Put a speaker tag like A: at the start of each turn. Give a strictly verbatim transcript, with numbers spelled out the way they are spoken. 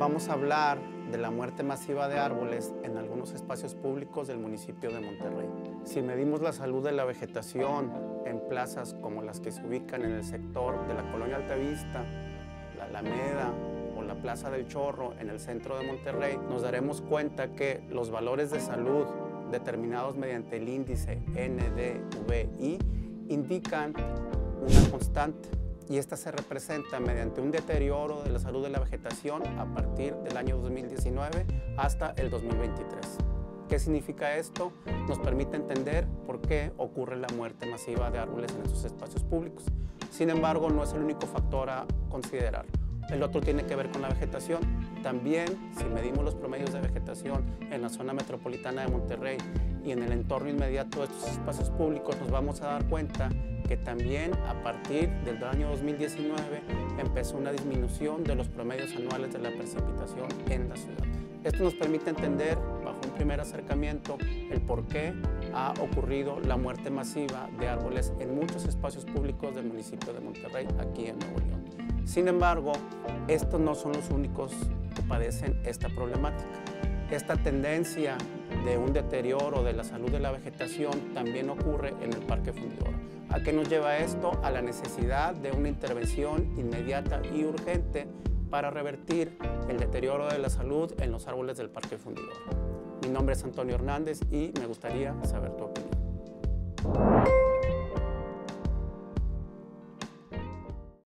A: vamos a hablar de la muerte masiva de árboles en algunos espacios públicos del municipio de Monterrey. Si medimos la salud de la vegetación en plazas como las que se ubican en el sector de la Colonia Altavista, la Alameda o la Plaza del Chorro en el centro de Monterrey, nos daremos cuenta que los valores de salud determinados mediante el índice N D V I indican una constante, y esta se representa mediante un deterioro de la salud de la vegetación a partir del año dos mil diecinueve hasta el dos mil veintitrés. ¿Qué significa esto? Nos permite entender por qué ocurre la muerte masiva de árboles en esos espacios públicos. Sin embargo, no es el único factor a considerar. El otro tiene que ver con la vegetación. También, si medimos los promedios de vegetación en la zona metropolitana de Monterrey y en el entorno inmediato de estos espacios públicos, nos vamos a dar cuenta que también a partir del año dos mil diecinueve empezó una disminución de los promedios anuales de la precipitación en la ciudad. Esto nos permite entender, bajo un primer acercamiento, el por qué ha ocurrido la muerte masiva de árboles en muchos espacios públicos del municipio de Monterrey, aquí en Nuevo León. Sin embargo, estos no son los únicos que padecen esta problemática. Esta tendencia de un deterioro de la salud de la vegetación también ocurre en el Parque Fundidora. ¿A qué nos lleva esto? A la necesidad de una intervención inmediata y urgente para revertir el deterioro de la salud en los árboles del Parque Fundidora. Mi nombre es Antonio Hernández y me gustaría saber tu opinión.